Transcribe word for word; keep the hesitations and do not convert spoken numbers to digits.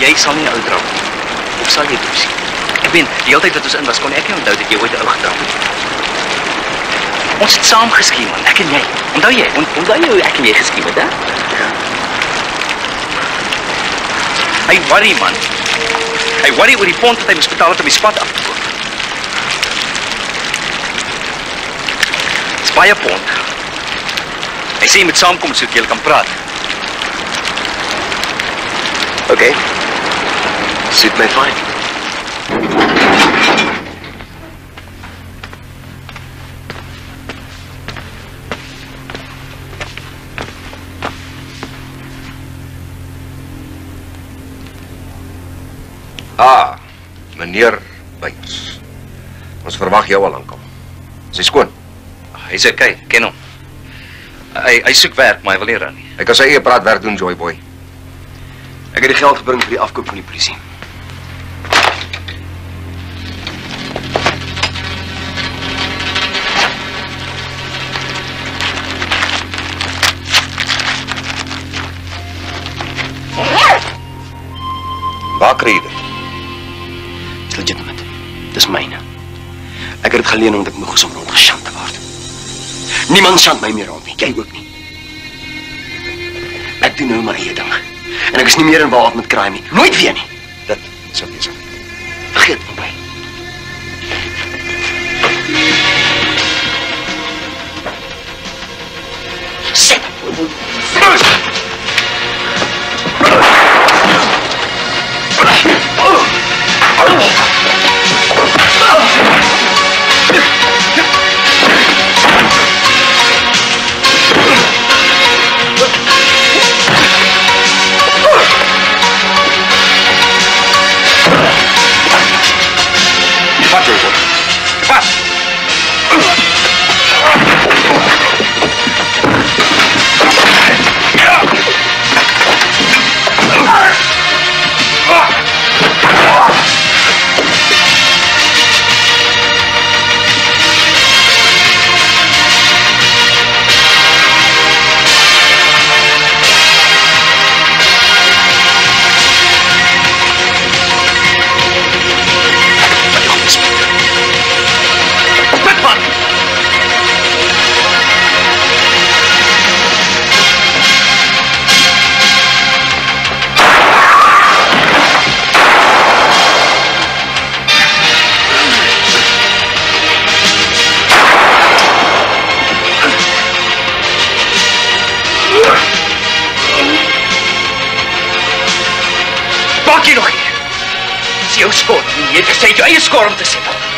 Jy sal nie 'n ou trap nie. Of sal jy toe sien? Ek weet, die hele tyd wat ons in was, kon ek nie onthou dat jy ooit 'n ou getrap het. Ons het saam geskiem, man, ek en jy. Onthou jy? Onthou jy hoe ek en jy geskiem het, hè? Ja. Hy worry, man. Hy worry oor die pond wat hy moes betaal het om die spat af te koop. Dis baie pond. Hy sê jy moet saamkom sodat jy kan praat. Okay. Suit my fine. Ah, meneer Byts. Ons verwag jou al lankal. Is hy skoon? Hy's okay, ken hom. Hy hy soek werk, maar hy wil nie ran nie. Hy kan sy eie praat werk doen, Joy Boy. Ek het die geld gebring vir die afkoop van die polisie. Waar kry jy dit? Dis legitimate. Dis myne. Ek het dit geleen omdat ek moeg is om rondgesjant te word. Niemand sjant my meer rond nie, jy ook nie. Ek doen nou my eie ding. En ek is nie meer involved met crime nie. Nooit weer nie. Dit sal wees. Vergeet van my. Sit. Wat is dit? Wat? Maak jy nog hier? Dis jou skor. Jy het gesê jou eie skor om te sit.